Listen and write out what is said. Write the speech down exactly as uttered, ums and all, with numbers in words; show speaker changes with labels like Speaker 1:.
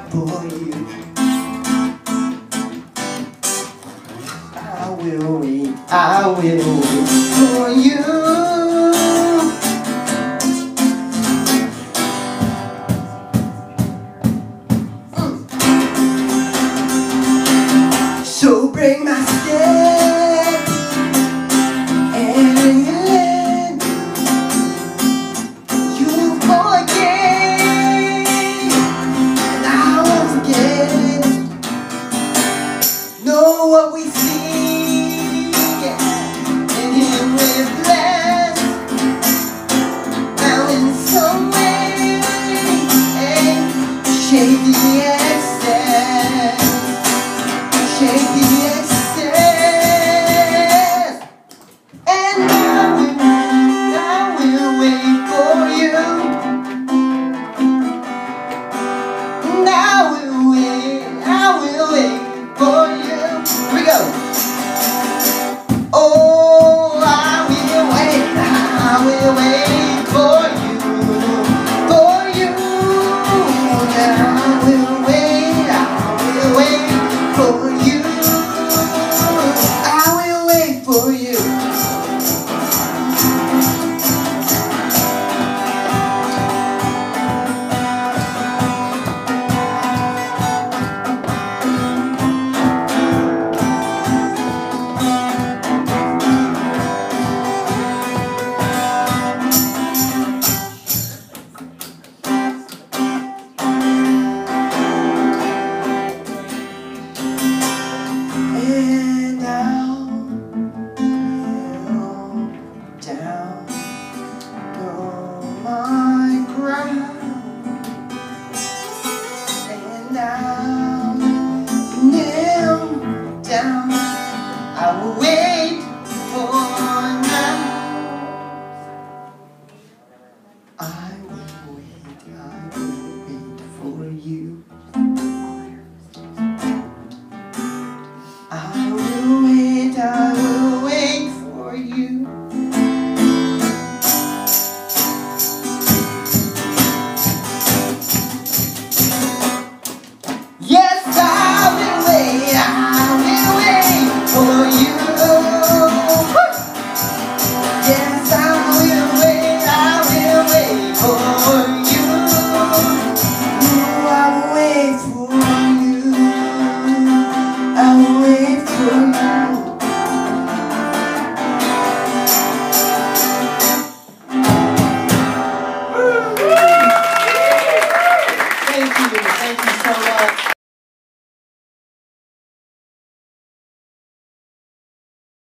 Speaker 1: for you. I will wait, I will wait for you. Mm. So break my step and let you forget, and I won't forget. Know what we see. Shake the excess, shake the excess, and I will, I will wait for you, and I will wait, I will wait for you. Here we go. Oh, I will wait, I will wait for you, for you. I will wait, I will wait for you. I will wait for you. Down, I will wait for now. I will wait, I will wait for you. I will wait, I will wait for you. Yes, I will wait, I will wait for you. Yes, I will wait, I will wait for you. Ooh, I will wait for you. I will